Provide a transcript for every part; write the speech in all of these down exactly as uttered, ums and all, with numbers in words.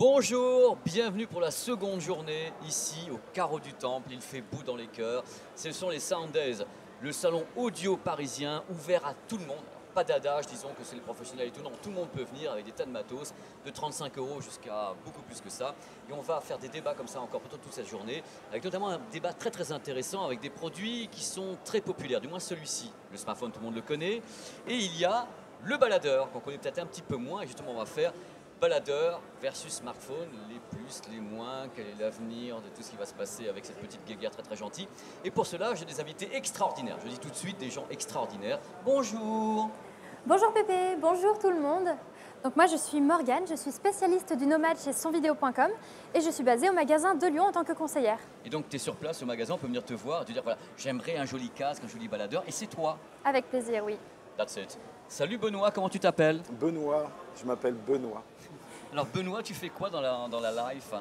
Bonjour, bienvenue pour la seconde journée ici au carreau du Temple. Il fait beau dans les cœurs. Ce sont les Sound Days, le salon audio parisien ouvert à tout le monde. Alors, pas d'adage, disons que c'est les professionnels et tout. Non, tout le monde peut venir avec des tas de matos, de trente-cinq euros jusqu'à beaucoup plus que ça. Et on va faire des débats comme ça encore pendant toute cette journée, avec notamment un débat très très intéressant avec des produits qui sont très populaires, du moins celui-ci. Le smartphone, tout le monde le connaît. Et il y a le baladeur, qu'on connaît peut-être un petit peu moins. Et justement, on va faire baladeur versus smartphone, les plus, les moins, quel est l'avenir de tout ce qui va se passer avec cette petite guéguerre très très gentille. Et pour cela, j'ai des invités extraordinaires. Je dis tout de suite des gens extraordinaires. Bonjour. Bonjour Pépé, bonjour tout le monde. Donc moi je suis Morgane, je suis spécialiste du nomade chez sonvideo point com et je suis basée au magasin de Lyon en tant que conseillère. Et donc tu es sur place au magasin, on peut venir te voir et te dire voilà, j'aimerais un joli casque, un joli baladeur, et c'est toi. Avec plaisir, oui. That's it. Salut Benoît, comment tu t'appelles? Benoît, je m'appelle Benoît. Alors Benoît, tu fais quoi dans la, dans la life?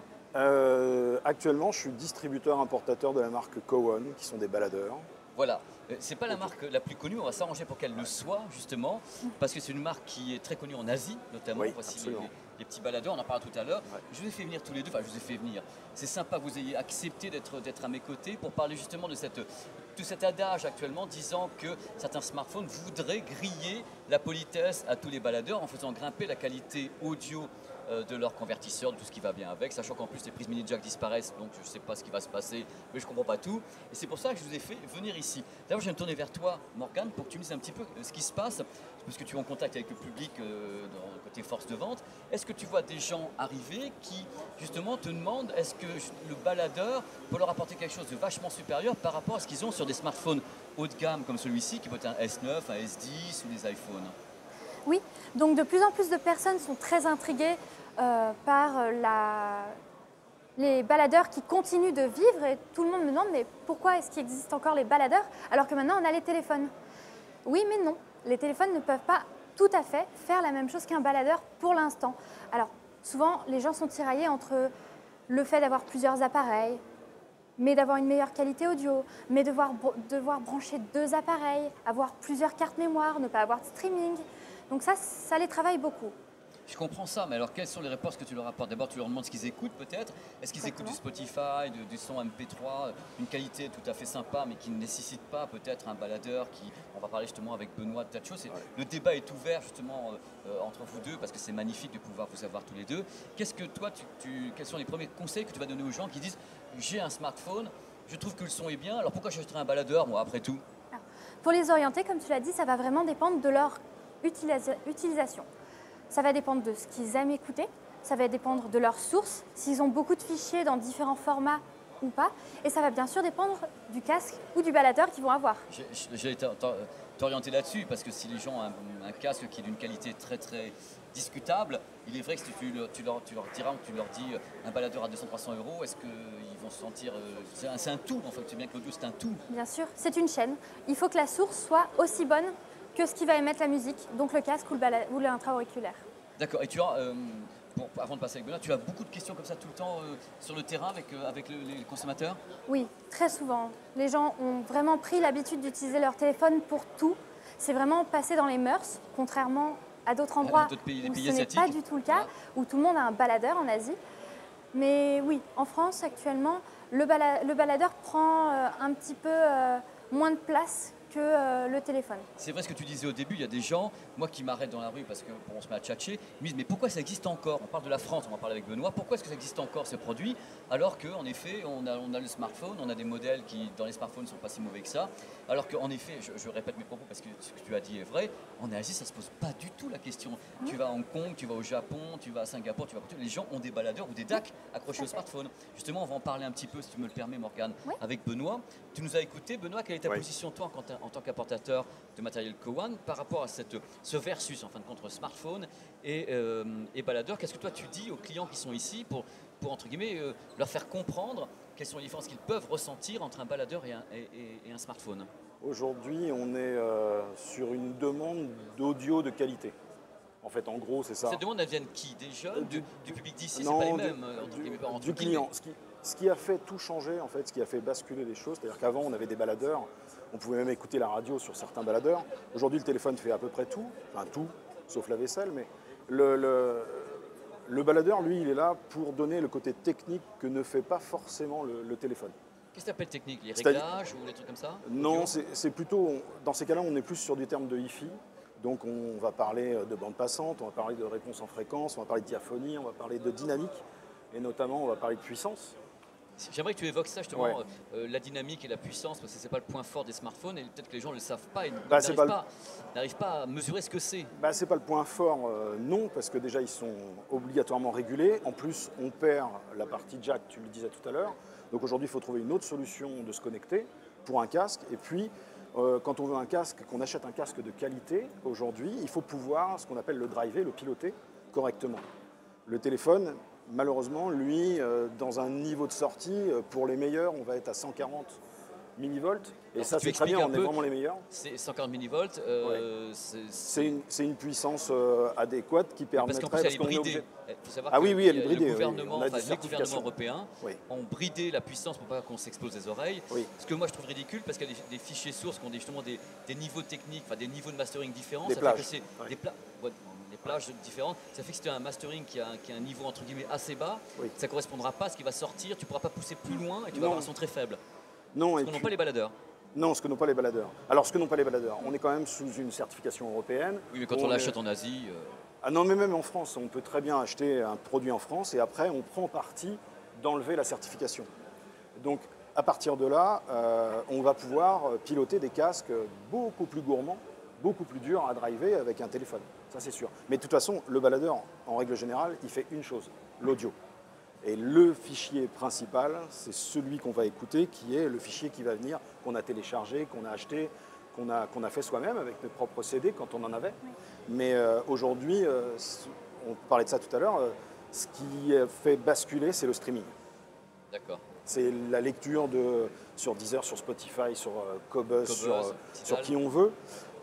Euh, actuellement, je suis distributeur importateur de la marque Cowan, qui sont des baladeurs. Voilà, Euh, c'est pas la marque la plus connue, on va s'arranger pour qu'elle le soit justement, parce que c'est une marque qui est très connue en Asie notamment. Oui, Voici les, absolument. les petits baladeurs, on en parlera tout à l'heure. Ouais. Je vous ai fait venir tous les deux, enfin je vous ai fait venir. C'est sympa que vous ayez accepté d'être d'être à mes côtés pour parler justement de, cette, de cet adage actuellement disant que certains smartphones voudraient griller la politesse à tous les baladeurs en faisant grimper la qualité audio euh, de leur convertisseur, de tout ce qui va bien avec, sachant qu'en plus les prises mini jack disparaissent, donc je ne sais pas ce qui va se passer, mais je ne comprends pas tout. Et c'est pour ça que je vous ai fait venir ici. D'ailleurs, je vais me tourner vers toi, Morgane, pour que tu me dises un petit peu euh, ce qui se passe, parce que tu es en contact avec le public euh, dans le côté force de vente. Est-ce que tu vois des gens arriver qui, justement, te demandent est-ce que le baladeur peut leur apporter quelque chose de vachement supérieur par rapport à ce qu'ils ont sur des smartphones haut de gamme comme celui-ci, qui peut être un S neuf, un S dix ou des iPhones? Oui, donc de plus en plus de personnes sont très intriguées euh, par la... les baladeurs qui continuent de vivre et tout le monde me demande mais pourquoi est-ce qu'il existe encore les baladeurs alors que maintenant on a les téléphones? Oui mais non, les téléphones ne peuvent pas tout à fait faire la même chose qu'un baladeur pour l'instant. Alors souvent les gens sont tiraillés entre le fait d'avoir plusieurs appareils, mais d'avoir une meilleure qualité audio, mais devoir, devoir brancher deux appareils, avoir plusieurs cartes mémoire, ne pas avoir de streaming. Donc ça, ça les travaille beaucoup. Je comprends ça, mais alors quelles sont les réponses que tu leur apportes? D'abord, tu leur demandes ce qu'ils écoutent peut-être. Est-ce qu'ils écoutent du Spotify, de- du son M P trois, une qualité tout à fait sympa, mais qui ne nécessite pas peut-être un baladeur qui... On va parler justement avec Benoît de tas de choses. Et Ouais. le débat est ouvert justement euh, euh, entre vous deux, parce que c'est magnifique de pouvoir vous avoir tous les deux. Qu'est-ce que toi, tu, tu- quels sont les premiers conseils que tu vas donner aux gens qui disent j'ai un smartphone, je trouve que le son est bien, alors pourquoi j'achèterais un baladeur, moi, après tout? Alors, pour les orienter, comme tu l'as dit, ça va vraiment dépendre de leur utilisa- utilisation. Ça va dépendre de ce qu'ils aiment écouter, ça va dépendre de leurs sources, s'ils ont beaucoup de fichiers dans différents formats ou pas, et ça va bien sûr dépendre du casque ou du baladeur qu'ils vont avoir. J'ai- J'allais t'or- t'or- t'orienter là-dessus, parce que si les gens ont un, un casque qui est d'une qualité très très discutable, il est vrai que si tu leur, tu leur, tu leur diras, tu leur dis euh, un baladeur à deux cents à trois cents euros, est-ce qu'ils vont se sentir... euh, c'est un, c'est un tout, en fait, c'est bien que l'audio c'est un tout. Bien sûr, c'est une chaîne. Il faut que la source soit aussi bonne que ce qui va émettre la musique, donc le casque ou le bala- ou l'intra-auriculaire. D'accord, et tu as, euh, pour- avant de passer avec Benoît, tu as beaucoup de questions comme ça tout le temps euh, sur le terrain avec, euh, avec le- les consommateurs? Oui, très souvent. Les gens ont vraiment pris l'habitude d'utiliser leur téléphone pour tout. C'est vraiment passé dans les mœurs, contrairement à d'autres endroits d'autres pays- les où pays ce n'est asiatiques. pas du tout le cas, Voilà. où tout le monde a un baladeur en Asie. Mais oui, en France actuellement, le, bala- le baladeur prend euh, un petit peu euh, moins de place que euh, le téléphone. C'est vrai ce que tu disais au début, il y a des gens, moi qui m'arrêtent dans la rue parce qu'on on se met à tchatcher, ils me disent mais pourquoi ça existe encore? On parle de la France, on va parler avec Benoît, pourquoi est-ce que ça existe encore ces produits alors qu'en effet on a, on a le smartphone, on a des modèles qui dans les smartphones ne sont pas si mauvais que ça, alors qu'en effet, je, je répète mes propos parce que ce que tu as dit est vrai, en Asie ça se pose pas du tout la question. Tu vas à Hong Kong, tu vas au Japon, tu vas à Singapour, tu vas partout, les gens ont des baladeurs ou des D A C accrochés au smartphone. Justement on va en parler un petit peu si tu me le permets Morgane, Oui. avec Benoît. Tu nous as écouté Benoît, quelle est ta Oui. position toi en, en tant qu'apportateur de matériel Cowan par rapport à cette, ce versus en fin de compte entre smartphone et, euh, et baladeur? Qu'est-ce que toi tu dis aux clients qui sont ici pour, pour entre guillemets euh, leur faire comprendre quelles sont les différences qu'ils peuvent ressentir entre un baladeur et un, et, et- et un smartphone? Aujourd'hui, on est euh, sur une demande d'audio de qualité. En fait, en gros, c'est ça. Cette demande, elle vient de qui? Des jeunes? Du, Du- du public d'ici? C'est Non, pas les du- mêmes euh, entre du, guillemets, entre du guillemets. client. Ce qui, ce qui a fait tout changer, en fait, ce qui a fait basculer les choses, c'est-à-dire qu'avant, on avait des baladeurs, on pouvait même écouter la radio sur certains baladeurs. Aujourd'hui, le téléphone fait à peu près tout, enfin tout, sauf la vaisselle, mais le, le- Le baladeur, lui, il est là pour donner le côté technique que ne fait pas forcément le, le téléphone. Qu'est-ce que tu appelles technique? Les C'est-à-dire- réglages ou les trucs comme ça? Non, Audio? c'est c'est plutôt, on- dans ces cas-là, on est plus sur du terme de hi-fi. Donc on va parler de bande passante, on va parler de réponse en fréquence, on va parler de diaphonie, on va parler de dynamique, et notamment on va parler de puissance. J'aimerais que tu évoques ça justement, Ouais. euh, la dynamique et la puissance, parce que c'est pas le point fort des smartphones et peut-être que les gens ne le savent pas et Bah, c'est n'arrivent pas le- pas, n'arrivent pas à mesurer ce que c'est. Bah, c'est pas le point fort, euh, non, parce que déjà ils sont obligatoirement régulés. En plus, on perd la partie jack, tu le disais tout à l'heure. Donc aujourd'hui, il faut trouver une autre solution de se connecter pour un casque. Et puis, euh, quand on veut un casque, qu'on achète un casque de qualité, aujourd'hui, il faut pouvoir, ce qu'on appelle le driver, le piloter correctement. Le téléphone, malheureusement, lui, euh, dans un niveau de sortie, euh, pour les meilleurs, on va être à cent quarante millivolts. Et Alors, ça, tu c'est très expliques bien, un on est peu- vraiment les meilleurs. C'est cent quarante millivolts, euh, c'est- C'est une, c'est une puissance euh, adéquate qui parce qu'en permettrait... plus elle est qu'on est bridée. obligé- Il faut savoir Ah que oui, oui, elle est le bridée, oui, gouvernement, on a des enfin, les certifications. gouvernements européens Oui. ont bridé la puissance pour pas qu'on s'explose les oreilles. Oui. Ce que moi je trouve ridicule parce qu'il y a des, des fichiers sources qui ont des, justement des, des niveaux techniques, enfin des niveaux de mastering différents. Des ça plages, fait que c'est ouais. des, pla- ouais, des plages différentes. Ça fait que si tu as un mastering qui a, qui a un niveau entre guillemets assez bas, Oui. ça ne correspondra pas à ce qui va sortir. Tu ne pourras pas pousser plus loin et tu vas Non. avoir un son très faible. Non, Ce et que n'ont puis- pas les baladeurs. non, ce que n'ont pas les baladeurs. Alors, ce que n'ont pas les baladeurs, on est quand même sous une certification européenne. Oui, mais quand On on, est- l'achète en Asie, euh, Ah non, mais même en France, on peut très bien acheter un produit en France et après, on prend parti d'enlever la certification. Donc, à partir de là, euh, on va pouvoir piloter des casques beaucoup plus gourmands, beaucoup plus durs à driver avec un téléphone. Ça, c'est sûr. Mais de toute façon, le baladeur, en règle générale, il fait une chose, l'audio. Et le fichier principal, c'est celui qu'on va écouter, qui est le fichier qui va venir, qu'on a téléchargé, qu'on a acheté, qu'on a, qu'on a fait soi-même avec nos propres C D quand on en avait. Mais euh, aujourd'hui, euh, c- on parlait de ça tout à l'heure, euh, ce qui euh, fait basculer, c'est le streaming. d'accord. C'est la lecture de, sur Deezer, sur Spotify, sur euh, Qobuz, Qobuz, sur, euh, Tidal. sur qui on veut.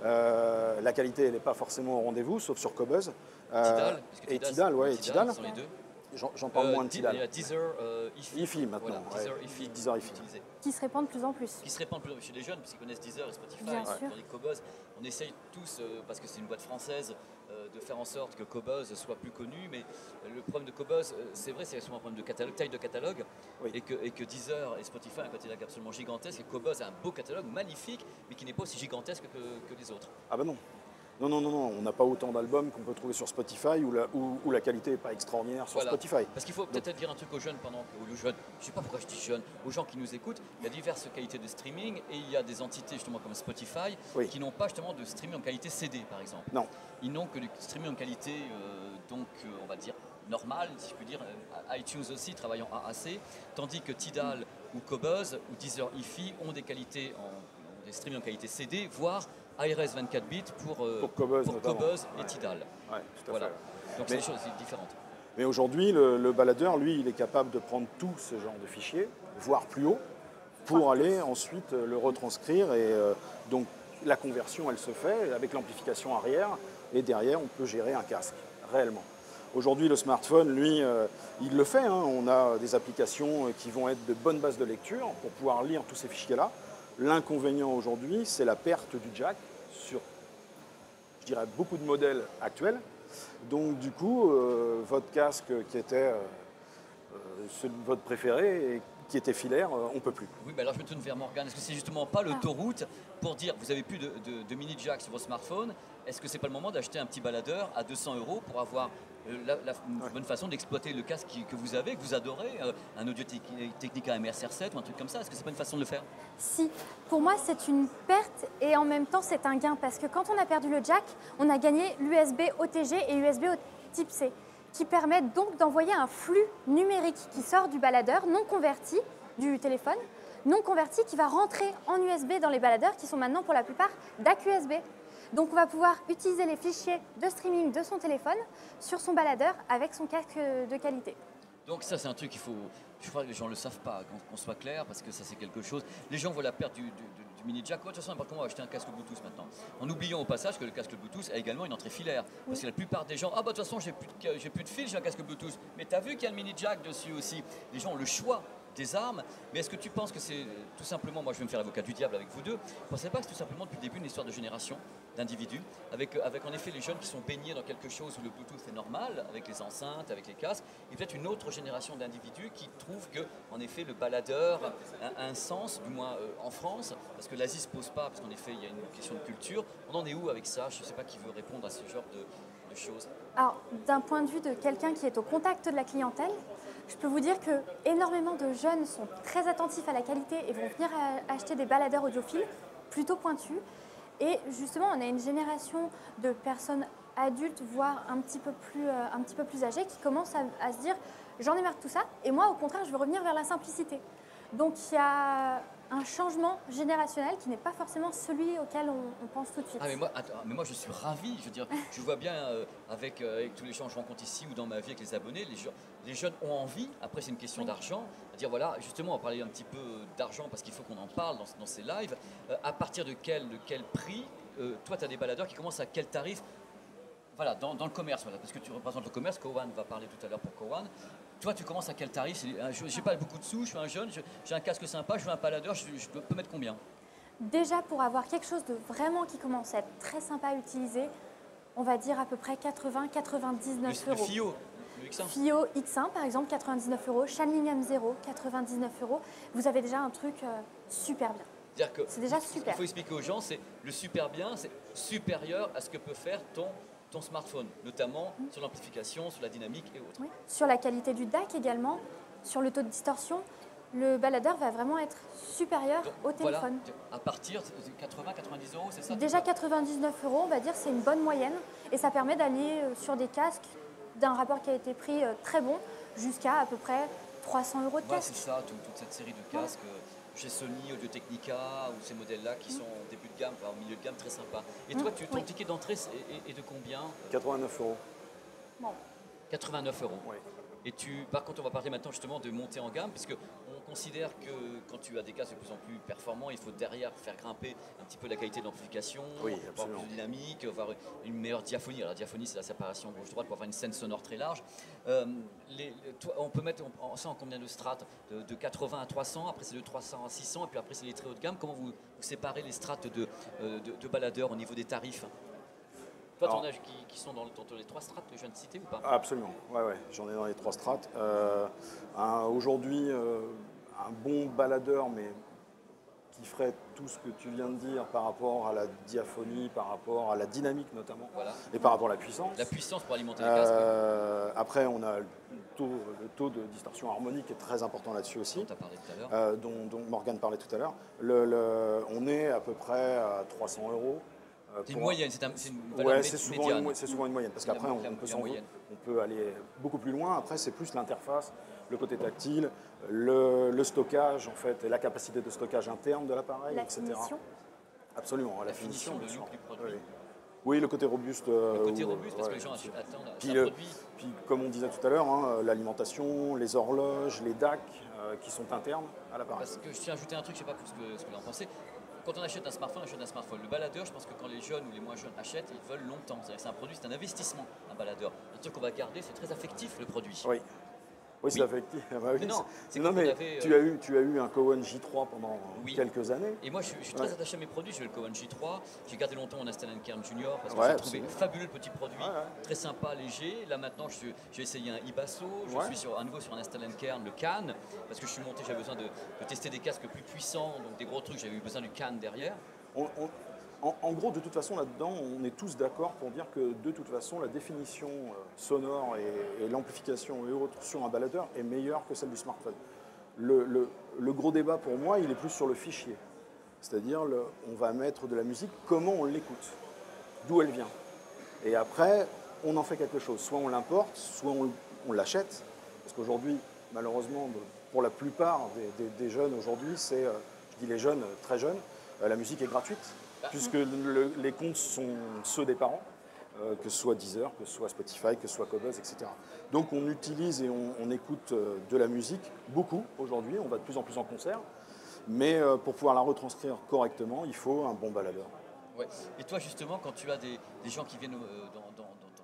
Euh, la qualité, elle n'est pas forcément au rendez-vous, sauf sur Qobuz. Euh, Tidal, parce que et Tidal, ouais, et Tidal. sont les deux. J'en j'en parle Euh, moins de Ti- Tidal. Il y a Deezer, euh, Ifi. Ifi maintenant, Voilà, Deezer, ouais. Ifi. Deezer, Ifi. utilisé. qui se répandent de plus en plus. Qui se répand plus chez les jeunes, puisqu'ils connaissent Deezer et Spotify. Bien sûr. Tandis que Qobuz, on essaye tous, euh, parce que c'est une boîte française, euh, de faire en sorte que Qobuz soit plus connu. Mais euh, le problème de Qobuz, euh, c'est vrai, c'est souvent un problème de catalogue, taille de catalogue. Oui. Et, que, et que Deezer et Spotify ont un catalogue absolument gigantesque. Et Qobuz a un beau catalogue, magnifique, mais qui n'est pas aussi gigantesque que, que les autres. Ah bah non. Non, non, non, non, on n'a pas autant d'albums qu'on peut trouver sur Spotify où la, où, où la qualité n'est pas extraordinaire sur Voilà. Spotify. Parce qu'il faut peut-être dire un truc aux jeunes pendant que, aux jeunes, je ne sais pas pourquoi je dis jeunes, aux gens qui nous écoutent, il y a diverses qualités de streaming et il y a des entités justement comme Spotify Oui. qui n'ont pas justement de streaming en qualité C D par exemple. Non. Ils n'ont que du streaming en qualité euh, donc euh, on va dire normale, si je puis dire, euh, iTunes aussi travaillant A A C, tandis que Tidal ou Qobuz ou Deezer Ifi ont des qualités en ont des streaming en qualité C D, voire A R S vingt-quatre bits pour, euh, Pour Qobuz pour notamment. Qobuz et Ouais. Tidal. Ouais, tout à Voilà. fait. Donc c'est Mais- des choses différentes. Mais aujourd'hui, le, le baladeur, lui, il est capable de prendre tout ce genre de fichiers, voire plus haut, pour aller ensuite euh, le retranscrire. Et euh, donc, la conversion, elle se fait avec l'amplification arrière. Et derrière, on peut gérer un casque, réellement. Aujourd'hui, le smartphone, lui, euh, il le fait. hein. On a des applications qui vont être de bonnes bases de lecture pour pouvoir lire tous ces fichiers-là. L'inconvénient aujourd'hui, c'est la perte du jack sur, je dirais, beaucoup de modèles actuels. Donc du coup, euh, votre casque qui était euh, euh, celui de votre préféré et qui était filaire, euh, on ne peut plus. Oui, mais alors je me tourne vers Morgane. Est-ce que c'est justement pas l'autoroute pour dire vous avez plus de, de- de mini jack sur vos smartphones? Est-ce que c'est pas le moment d'acheter un petit baladeur à deux cents euros pour avoir euh, la, la- une Ouais. bonne façon d'exploiter le casque qui- que vous avez, que vous adorez, euh, un audio technique à M S R sept ou un truc comme ça? Est-ce que c'est pas une façon de le faire? Si, pour moi c'est une perte et en même temps c'est un gain parce que quand on a perdu le jack, on a gagné l'U S B O T G et U S B type C qui permettent donc d'envoyer un flux numérique qui sort du baladeur non converti du téléphone, non converti qui va rentrer en U S B dans les baladeurs qui sont maintenant pour la plupart D A C U S B. Donc on va pouvoir utiliser les fichiers de streaming de son téléphone sur son baladeur avec son casque de qualité. Donc ça c'est un truc qu'il faut, je crois que les gens ne le savent pas, qu'on qu'on soit clair, parce que ça c'est quelque chose. Les gens voient la perte du, du- du- du mini jack. Ouais, de toute façon, n'importe comment, on va acheter un casque Bluetooth maintenant. En oubliant au passage que le casque Bluetooth a également une entrée filaire. Parce que la plupart des gens, ah bah de toute façon j'ai plus, de- j'ai plus de fil, j'ai un casque Bluetooth. Mais t'as vu qu'il y a le mini jack dessus aussi. Les gens ont le choix des armes. Mais est-ce que tu penses que c'est tout simplement, moi je vais me faire l'avocat du diable avec vous deux, vous ne pensez pas que c'est tout simplement depuis le début une histoire de génération, d'individus, avec, avec en effet les jeunes qui sont baignés dans quelque chose où le Bluetooth est normal, avec les enceintes, avec les casques, et peut-être une autre génération d'individus qui trouvent que, en effet, le baladeur a un sens, du moins euh, en France, parce que l'Asie ne se pose pas, parce qu'en effet il y a une question de culture. On en est où avec ça? Je ne sais pas qui veut répondre à ce genre de, de choses. Alors, d'un point de vue de quelqu'un qui est au contact de la clientèle, je peux vous dire que énormément de jeunes sont très attentifs à la qualité et vont venir à- acheter des baladeurs audiophiles plutôt pointus. Et justement, on a une génération de personnes adultes, voire un petit peu plus, euh, un petit peu plus âgées, qui commencent à, à se dire « j'en ai marre de tout ça, et moi, au contraire, je veux revenir vers la simplicité ». Donc, il y a un changement générationnel qui n'est pas forcément celui auquel on, on pense tout de suite. Ah mais moi, attends, mais moi je suis ravi, je veux dire, je vois bien euh, avec, euh, avec tous les gens que je rencontre ici ou dans ma vie avec les abonnés, les, gens- les jeunes ont envie, après c'est une question Oui. d'argent, à dire voilà, justement on va parler un petit peu d'argent parce qu'il faut qu'on en parle dans, dans ces lives, Euh, à partir de quel, de quel prix, euh, toi tu as des baladeurs qui commencent à quel tarif, voilà, dans, dans le commerce, voilà, parce que tu représentes le commerce, Cowan va parler tout à l'heure pour Cowan. Toi, tu commences à quel tarif? C'est un- Je n'ai pas beaucoup de sous, je suis un jeune, je- j'ai un casque sympa, je veux un baladeur, je, je peux mettre combien? Déjà, pour avoir quelque chose de vraiment qui commence à être très sympa à utiliser, on va dire à peu près quatre-vingts à quatre-vingt-dix-neuf Le, le euros. Fio, le X un. Fio X un, par exemple, quatre-vingt-dix-neuf euros. Shanling M zéro, quatre-vingt-dix-neuf euros. Vous avez déjà un truc euh, super bien. C'est-à-dire que C'est déjà il- super. Il faut expliquer aux gens, c'est le super bien, c'est supérieur à ce que peut faire ton, ton smartphone, notamment sur l'amplification, sur la dynamique et autres. Oui. Sur la qualité du D A C également, sur le taux de distorsion, le baladeur va vraiment être supérieur Donc, au voilà, téléphone. à partir de quatre-vingts à quatre-vingt-dix euros, c'est ça? Déjà quatre-vingt-dix-neuf euros, on va dire, c'est une bonne moyenne. Et ça permet d'aller euh, sur des casques d'un rapport qui a été pris euh, très bon jusqu'à à peu près trois cents euros de Voilà, casque. c'est ça, tout- toute cette série de casques euh, chez Sony, Audio-Technica ou ces modèles-là qui sont en début de gamme, voire au milieu de gamme, très sympa. Et toi, Mm, tu, ton oui. ticket d'entrée c'est- est, est de combien? quatre-vingt-neuf euros. Bon. quatre-vingt-neuf euros. Oui. Et tu, par contre, on va parler maintenant justement de monter en gamme, puisque on considère que quand tu as des casques de plus en plus performants, il faut derrière faire grimper un petit peu la qualité de l'amplification, Oui, avoir absolument. plus de dynamique, avoir une meilleure diaphonie. Alors, la diaphonie, c'est la séparation gauche-droite pour avoir une scène sonore très large. Euh, les- les- toi, on peut mettre en- ça en combien de strates? de, de quatre-vingts à trois cents, après c'est de trois cents à six cents, et puis après c'est les très haut de gamme. Comment vous, vous séparez les strates de, euh, de, de baladeurs au niveau des tarifs? Toi, Alors- ton âge qui, qui sont dans, le- dans les trois strates que je viens de citer ou pas? Ah, absolument, ouais, ouais. J'en ai dans les trois strates. Euh, un- Aujourd'hui, euh, un bon baladeur, mais qui ferait tout ce que tu viens de dire par rapport à la diaphonie, par rapport à la dynamique notamment, Voilà. et par rapport à la puissance. La puissance pour alimenter les casques. Euh, après, on a le taux, le taux de distorsion harmonique est très important là-dessus aussi, dont tu as parlé tout à l'heure. euh, dont, dont Morgane parlait tout à l'heure. Le- le- on est à peu près à trois cents euros. euh, C'est une pour- moyenne, c'est un- c'est une valeur Ouais, mé- c'est souvent, médiane. une mo- c'est souvent une moyenne, parce La- qu'après, on, la- on peut la s'en- moyenne. on peut aller beaucoup plus loin. Après, c'est plus l'interface, le côté tactile, le, le stockage, en fait, et la capacité de stockage interne de l'appareil, La et cetera. finition. Absolument, la, La finition, le bien sûr. look du produit. Oui. Oui, le côté robuste. euh, Le côté ou- robuste, parce que ouais, les gens bien sûr. attendent Puis, un le- produit. puis, comme on disait tout à l'heure, hein, l'alimentation, les horloges, les D A C euh, qui sont internes à l'appareil. Parce que je tiens à ajouter un truc, je ne sais pas ce que, ce que vous en pensez. Quand on achète un smartphone, on achète un smartphone. Le baladeur, je pense que quand les jeunes ou les moins jeunes achètent, ils veulent longtemps. C'est-à-dire que c'est un produit, c'est un investissement, un baladeur. Un truc qu'on va garder, c'est très affectif le produit. Oui. Oui, c'est Oui. affectif. Ah bah oui, Mais non, c'est- c'est non, qu'on mais avait, tu, euh, as eu, tu as eu un Cohen J trois pendant Oui. quelques années. Et moi, je, suis- je suis très Ouais. attaché à mes produits. J'ai le Cohen J trois. J'ai gardé longtemps mon Aston Kern Junior parce que Ouais, j'ai trouvé absolument. fabuleux le petit produit, Ouais, ouais. très sympa, léger. Là maintenant, je- j'ai essayé un Ibasso. Je Ouais. suis sur, à nouveau sur un Aston Kern, le Cannes, parce que je suis monté. J'avais besoin de, de tester des casques plus puissants, donc des gros trucs. J'avais eu besoin du Cannes derrière. On- on- en, en gros, de toute façon, là-dedans, on est tous d'accord pour dire que de toute façon, la définition euh, sonore et, et l'amplification et autres sur un baladeur est meilleure que celle du smartphone. Le, le- le gros débat pour moi, il est plus sur le fichier. C'est-à-dire, le- on va mettre de la musique, comment on l'écoute, d'où elle vient. Et après, on en fait quelque chose. Soit on l'importe, soit on, on l'achète. Parce qu'aujourd'hui, malheureusement, pour la plupart des, des- des jeunes aujourd'hui, c'est, euh, je dis les jeunes, euh, très jeunes, euh, la musique est gratuite, puisque le- les comptes sont ceux des parents, euh, que ce soit Deezer, que ce soit Spotify, que ce soit Qobuz, et cetera. Donc on utilise et on, on écoute euh, de la musique beaucoup aujourd'hui, on va de plus en plus en concert, mais euh, pour pouvoir la retranscrire correctement, il faut un bon baladeur. Ouais. Et toi, justement, quand tu as des, des gens qui viennent euh, dans, dans- dans ton, dans ton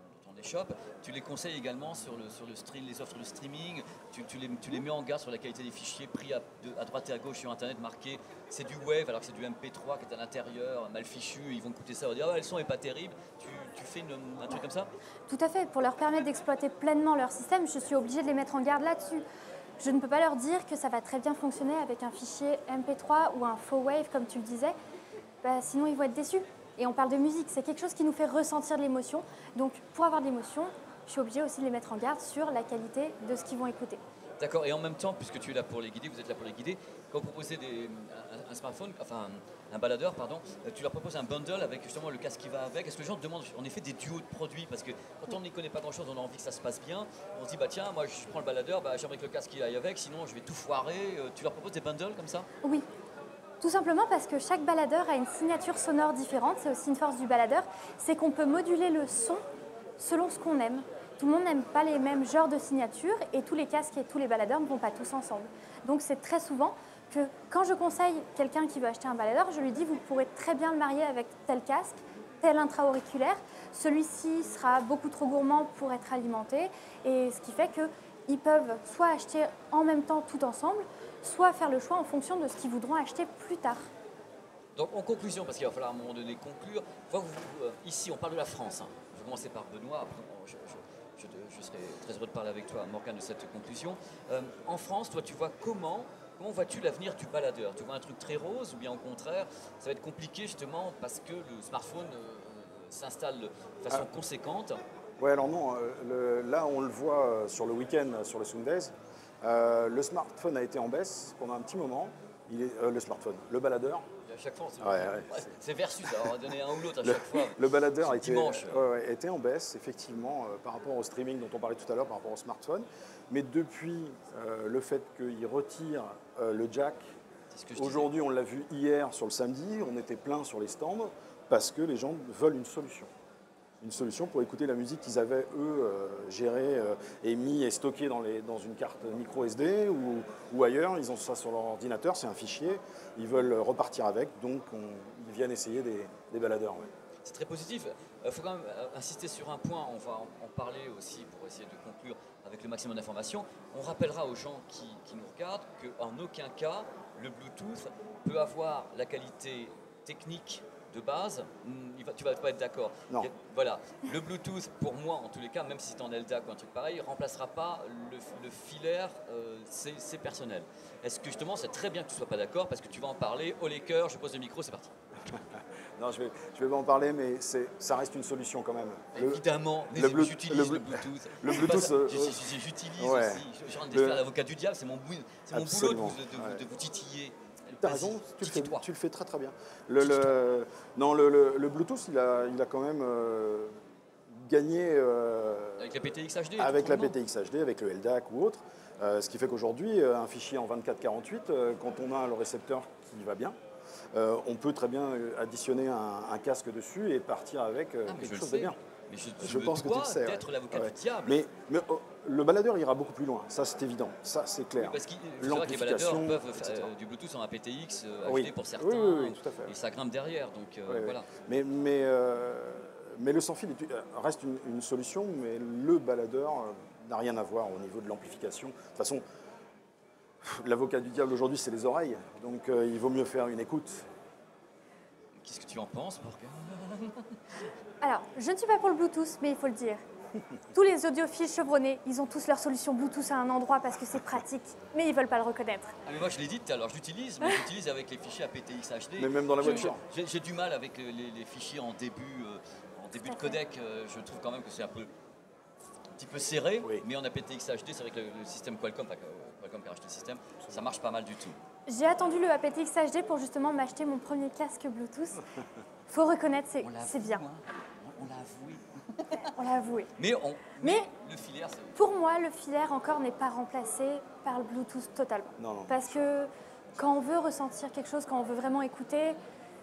shop. Tu les conseilles également sur, le, sur le stream, les offres de streaming. Tu, tu, les, tu les mets en garde sur la qualité des fichiers pris à, de, à droite et à gauche sur Internet, marqué c'est du Wave alors que c'est du M P trois qui est à l'intérieur, mal fichu. Ils vont écouter ça, ils vont dire ah, le son n'est pas terrible. Tu, tu fais une, un truc comme ça? Tout à fait. Pour leur permettre d'exploiter pleinement leur système, je suis obligée de les mettre en garde là-dessus. Je ne peux pas leur dire que ça va très bien fonctionner avec un fichier M P trois ou un faux Wave, comme tu le disais. Bah, sinon, ils vont être déçus. Et on parle de musique, c'est quelque chose qui nous fait ressentir de l'émotion. Donc, pour avoir de l'émotion, je suis obligée aussi de les mettre en garde sur la qualité de ce qu'ils vont écouter. D'accord, et en même temps, puisque tu es là pour les guider, vous êtes là pour les guider, quand vous proposez des, un, un smartphone, enfin un, un baladeur, pardon, tu leur proposes un bundle avec justement le casque qui va avec. Est-ce que les gens te demandent en effet des duos de produits? Parce que quand on n'y connaît pas grand-chose, on a envie que ça se passe bien. On se dit, bah tiens, moi je prends le baladeur, bah, j'aimerais que le casque il aille avec, sinon je vais tout foirer. Tu leur proposes des bundles comme ça? Oui. Tout simplement parce que chaque baladeur a une signature sonore différente. C'est aussi une force du baladeur, c'est qu'on peut moduler le son selon ce qu'on aime. Tout le monde n'aime pas les mêmes genres de signatures et tous les casques et tous les baladeurs ne vont pas tous ensemble. Donc c'est très souvent que quand je conseille quelqu'un qui veut acheter un baladeur, je lui dis vous pourrez très bien le marier avec tel casque, tel intra-auriculaire. Celui-ci sera beaucoup trop gourmand pour être alimenté et ce qui fait qu'ils peuvent soit acheter en même temps tout ensemble, soit faire le choix en fonction de ce qu'ils voudront acheter plus tard. Donc en conclusion, parce qu'il va falloir à un moment donné conclure, vous, euh, ici on parle de la France, hein. Je vais commencer par Benoît, après je, je, je, je serai très heureux de parler avec toi, Morgane, de cette conclusion. Euh, en France, toi tu vois comment, comment vois-tu l'avenir du baladeur? Tu vois un truc très rose ou bien au contraire, ça va être compliqué justement parce que le smartphone euh, s'installe de façon ah. conséquente? Oui, alors non, euh, le, là on le voit euh, sur le week-end, sur le Sundays. Euh, le smartphone a été en baisse pendant un petit moment. Il est, euh, le smartphone, le baladeur. À chaque fois, c'est ouais, ouais, versus, alors on va donner un ou l'autre à chaque le, fois. Le baladeur a été, ouais, ouais, était en baisse, effectivement, euh, par rapport au streaming dont on parlait tout à l'heure, par rapport au smartphone. Mais depuis euh, le fait qu'il retire euh, le jack, aujourd'hui on l'a vu hier sur le samedi, on était plein sur les stands parce que les gens veulent une solution. Une solution pour écouter la musique qu'ils avaient, eux, euh, gérée euh, et mis et stockée dans, les, dans une carte micro S D ou, ou ailleurs. Ils ont ça sur leur ordinateur, c'est un fichier. Ils veulent repartir avec, donc on, ils viennent essayer des, des baladeurs. Ouais. C'est très positif. Il euh, faut quand même insister sur un point. On va en, en parler aussi pour essayer de conclure avec le maximum d'informations. On rappellera aux gens qui, qui nous regardent qu'en aucun cas, le Bluetooth peut avoir la qualité technique de base, tu ne vas pas être d'accord. Non. Voilà. Le Bluetooth, pour moi, en tous les cas, même si c'est en L D A C ou un truc pareil, ne remplacera pas le, le filaire, euh, c'est personnel. Est-ce que justement, c'est très bien que tu ne sois pas d'accord parce que tu vas en parler, au les cœurs, je pose le micro, c'est parti. Non, je vais, je vais pas en parler, mais ça reste une solution quand même. Le, Évidemment, j'utilise le, le Bluetooth. Le Bluetooth, euh, j'utilise ouais. aussi. Je suis en train de faire l'avocat du diable, c'est mon, mon boulot de vous, de, ouais. de vous titiller. Tu as raison, tu le, fais, tu le fais très très bien. Le, le, non, le, le, le Bluetooth, il a, il a quand même euh, gagné euh, avec la P T X H D. Avec la P T X H D, avec le L D A C ou autre. Euh, ce qui fait qu'aujourd'hui, un fichier en vingt-quatre quarante-huit, euh, quand on a le récepteur qui va bien, euh, on peut très bien additionner un, un casque dessus et partir avec euh, ah, quelque chose de bien. Mais je, je, je pense que tu le sais. D'être ouais. l'avocat ouais. du diable. Mais, mais oh, le baladeur ira beaucoup plus loin, ça c'est évident, ça c'est clair. Oui, parce que les baladeurs peuvent faire euh, du Bluetooth en A P T X euh, oui. H D pour certains, oui, oui, oui, tout à fait. Et ça grimpe derrière, donc euh, oui, voilà. Oui. Mais, mais, euh, mais le sans-fil reste une, une solution, mais le baladeur n'a rien à voir au niveau de l'amplification. De toute façon, l'avocat du diable aujourd'hui c'est les oreilles, donc euh, il vaut mieux faire une écoute. Qu'est-ce que tu en penses, Morgane? Alors, je ne suis pas pour le Bluetooth, mais il faut le dire. Tous les audiophiles chevronnés, ils ont tous leur solution Bluetooth à un endroit parce que c'est pratique, mais ils ne veulent pas le reconnaître. Ah mais moi je l'ai dit tout à l'heure, je l'utilise, mais j'utilise avec les fichiers A P T X H D. Mais même dans la voiture. J'ai du mal avec les, les fichiers en début, euh, en début de codec, euh, je trouve quand même que c'est un peu... un petit peu serré, oui. Mais en A P T X H D, c'est vrai que le, le système Qualcomm, enfin, Qualcomm qui a racheté le système, ça marche pas mal du tout. J'ai attendu le A P T X H D pour justement m'acheter mon premier casque Bluetooth. Faut reconnaître, c'est bien. Hein. On l'a avoué. On l'a avoué. Mais, on, mais, mais le filaire, c'est... Pour moi, le filaire encore n'est pas remplacé par le Bluetooth totalement. Non, non. Parce que quand on veut ressentir quelque chose, quand on veut vraiment écouter,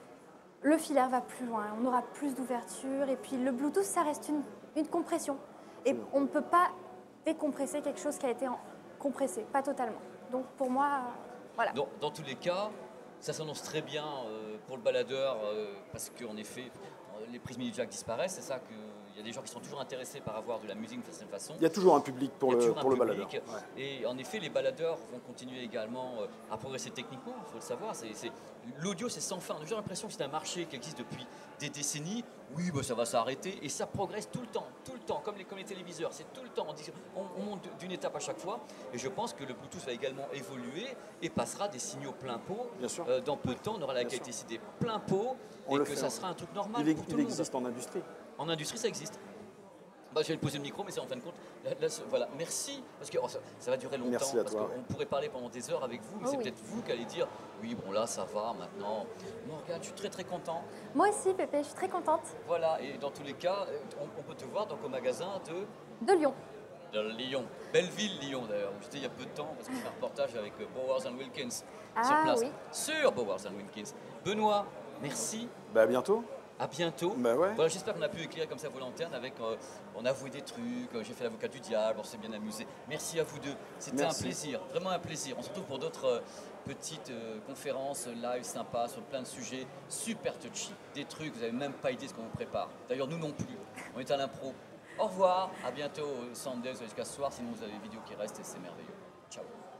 le filaire va plus loin. On aura plus d'ouverture. Et puis le Bluetooth, ça reste une, une compression. Et on ne peut pas décompresser quelque chose qui a été en... compressé, pas totalement. Donc pour moi, euh, voilà. Dans, dans tous les cas, ça s'annonce très bien euh, pour le baladeur, euh, parce qu'en effet, les prises mini jack disparaissent, c'est ça que il y a des gens qui sont toujours intéressés par avoir de la musique d'une certaine façon. Il y a toujours un public pour Il y a le, toujours pour un le baladeur. public. Ouais. Et en effet, les baladeurs vont continuer également euh, à progresser techniquement, il faut le savoir. C'est, c'est, l'audio, c'est sans fin. J'ai l'impression que c'est un marché qui existe depuis des décennies. Oui, bah, ça va s'arrêter. Et ça progresse tout le temps, tout le temps, comme les, comme les téléviseurs. C'est tout le temps. On, dit, on, on monte d'une étape à chaque fois. Et je pense que le Bluetooth va également évoluer et passera des signaux plein pot. Bien sûr. Euh, dans peu de temps, on aura la Bien qualité C D plein pot. On et le que fait, ça hein. sera un truc normal Il, pour tout il le monde. existe en industrie. En industrie, ça existe. Bah, je vais le poser le micro, mais c'est en fin de compte. Là, là, voilà, merci, parce que oh, ça, ça va durer longtemps. Merci à parce toi, qu'on ouais. pourrait parler pendant des heures avec vous, mais Oh c'est oui. peut-être vous qui allez dire oui, bon là, ça va maintenant. Morgane, je suis très très content. Moi aussi, Pépé, je suis très contente. Voilà, et dans tous les cas, on, on peut te voir donc au magasin de, De Lyon. de Lyon, Belleville, Lyon d'ailleurs. J'étais il y a peu de temps parce que j'ai fait un reportage avec euh, Bowers and Wilkins sur Ah place. oui. Sur Bowers and Wilkins. Benoît, merci. Bah, à bientôt. À bientôt. Bah ouais. Voilà, j'espère qu'on a pu éclairer comme ça vos lanternes avec. Euh, on a avoué des trucs, euh, j'ai fait l'avocat du diable, on s'est bien amusé. Merci à vous deux. C'était un Merci. plaisir, vraiment un plaisir. On se retrouve pour d'autres euh, petites euh, conférences live sympas sur plein de sujets super touchy. Des trucs, vous n'avez même pas idée de ce qu'on vous prépare. D'ailleurs, nous non plus. On est à l'impro. Au revoir, à bientôt au Sundays jusqu'à ce soir, sinon vous avez des vidéos qui restent et c'est merveilleux.